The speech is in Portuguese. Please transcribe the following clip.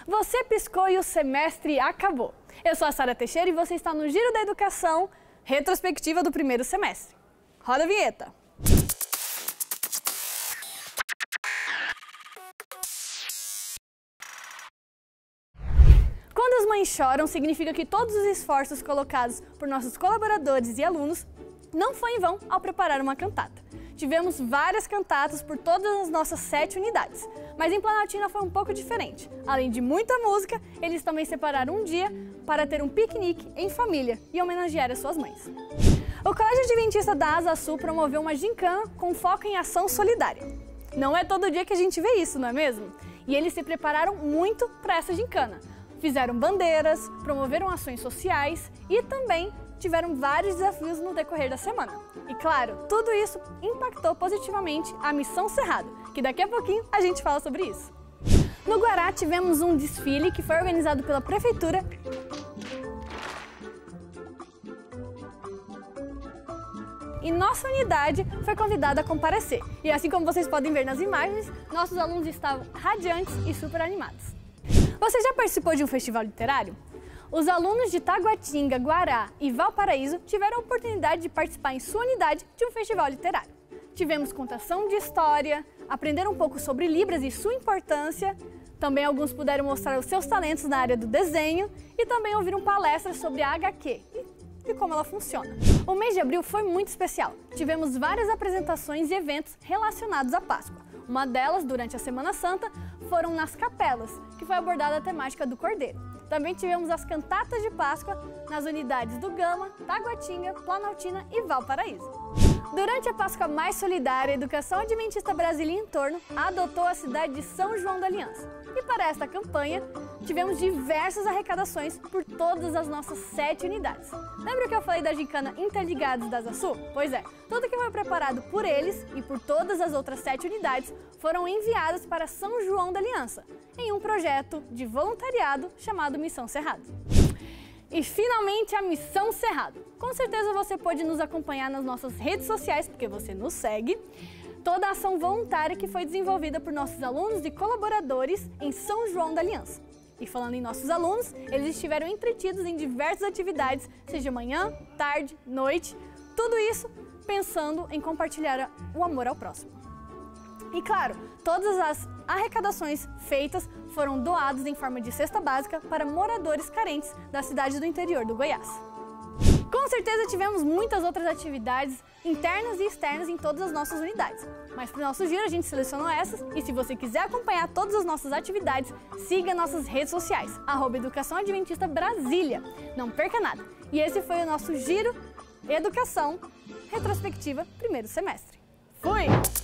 Você piscou e o semestre acabou. Eu sou a Sara Teixeira e você está no Giro da Educação, retrospectiva do primeiro semestre. Roda a vinheta! Quando as mães choram, significa que todos os esforços colocados por nossos colaboradores e alunos não foi em vão ao preparar uma cantata. Tivemos várias cantatas por todas as nossas 7 unidades, mas em Planaltina foi um pouco diferente. Além de muita música, eles também separaram um dia para ter um piquenique em família e homenagear as suas mães. O Colégio Adventista da Asa Sul promoveu uma gincana com foco em ação solidária. Não é todo dia que a gente vê isso, não é mesmo? E eles se prepararam muito para essa gincana. Fizeram bandeiras, promoveram ações sociais e também tiveram vários desafios no decorrer da semana. E claro, tudo isso impactou positivamente a Missão Cerrado, que daqui a pouquinho a gente fala sobre isso. No Guará tivemos um desfile que foi organizado pela Prefeitura e nossa unidade foi convidada a comparecer. E assim como vocês podem ver nas imagens, nossos alunos estavam radiantes e super animados. Você já participou de um festival literário? Os alunos de Taguatinga, Guará e Valparaíso tiveram a oportunidade de participar em sua unidade de um festival literário. Tivemos contação de história, aprender um pouco sobre Libras e sua importância, também alguns puderam mostrar os seus talentos na área do desenho e também ouviram palestras sobre a HQ e como ela funciona. O mês de abril foi muito especial. Tivemos várias apresentações e eventos relacionados à Páscoa. Uma delas, durante a Semana Santa, foram nas capelas, que foi abordada a temática do Cordeiro. Também tivemos as cantatas de Páscoa nas unidades do Gama, Taguatinga, Planaltina e Valparaíso. Durante a Páscoa Mais Solidária, a Educação Adventista Brasília e Entorno adotou a cidade de São João da Aliança. E para esta campanha, tivemos diversas arrecadações por todas as nossas 7 unidades. Lembra que eu falei da gincana Interligados da Asa Sul? Pois é, tudo que foi preparado por eles e por todas as outras 7 unidades foram enviadas para São João da Aliança, em um projeto de voluntariado chamado Missão Cerrado. E finalmente a Missão Cerrado. Com certeza você pode nos acompanhar nas nossas redes sociais, porque você nos segue. Toda a ação voluntária que foi desenvolvida por nossos alunos e colaboradores em São João da Aliança. E falando em nossos alunos, eles estiveram entretidos em diversas atividades, seja manhã, tarde, noite, tudo isso pensando em compartilhar o amor ao próximo. E claro, todas as arrecadações feitas foram doadas em forma de cesta básica para moradores carentes da cidade do interior do Goiás. Com certeza tivemos muitas outras atividades internas e externas em todas as nossas unidades, mas para o nosso giro a gente selecionou essas e se você quiser acompanhar todas as nossas atividades, siga nossas redes sociais, @Educação Adventista Brasília. Não perca nada! E esse foi o nosso Giro Educação Retrospectiva primeiro semestre. Fui!